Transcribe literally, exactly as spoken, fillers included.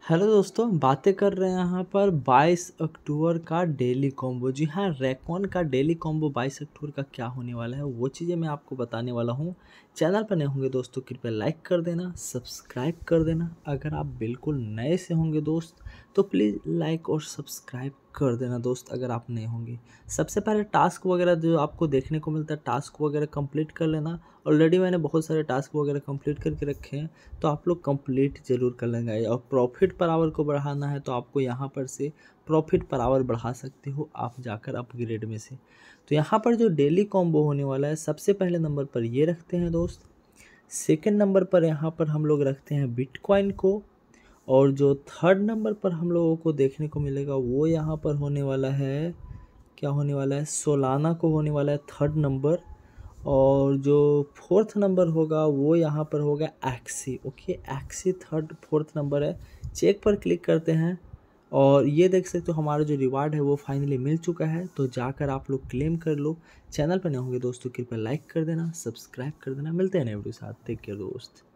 Hello दोस्तों, बातें कर रहे हैं यहाँ पर बाईस अक्टूबर का डेली कॉम्बो। जी हाँ, रैकॉन का डेली कॉम्बो बाईस अक्टूबर का क्या होने वाला है वो चीज़ें मैं आपको बताने वाला हूँ। चैनल पर नए होंगे दोस्तों कृपया लाइक कर देना, सब्सक्राइब कर देना। अगर आप बिल्कुल नए से होंगे दोस्त तो प्लीज़ लाइक और सब्सक्राइब कर देना दोस्त अगर आप नए होंगे। सबसे पहले टास्क वगैरह जो आपको देखने को मिलता है, टास्क वगैरह कंप्लीट कर लेना। ऑलरेडी मैंने बहुत सारे टास्क वगैरह कंप्लीट करके रखे हैं, तो आप लोग कंप्लीट ज़रूर कर लेंगे। और प्रॉफिट पर आवर को बढ़ाना है तो आपको यहाँ पर से प्रॉफिट पर आवर बढ़ा सकते हो आप जाकर अपग्रेड में से। तो यहाँ पर जो डेली कॉम्बो होने वाला है, सबसे पहले नंबर पर ये रखते हैं दोस्त। सेकंड नंबर पर यहाँ पर हम लोग रखते हैं बिटकॉइन को। और जो थर्ड नंबर पर हम लोगों को देखने को मिलेगा वो यहाँ पर होने वाला है, क्या होने वाला है, सोलाना को होने वाला है थर्ड नंबर। और जो फोर्थ नंबर होगा वो यहाँ पर होगा एक्सी। ओके, एक्सी थर्ड फोर्थ नंबर है। चेक पर क्लिक करते हैं और ये देख सकते हो हमारा जो रिवार्ड है वो फाइनली मिल चुका है। तो जाकर आप लोग क्लेम कर लो। चैनल पर नए होंगे दोस्तों कृपया लाइक कर देना, सब्सक्राइब कर देना। मिलते हैं नए वीडियो के साथ। टेक केयर दोस्त।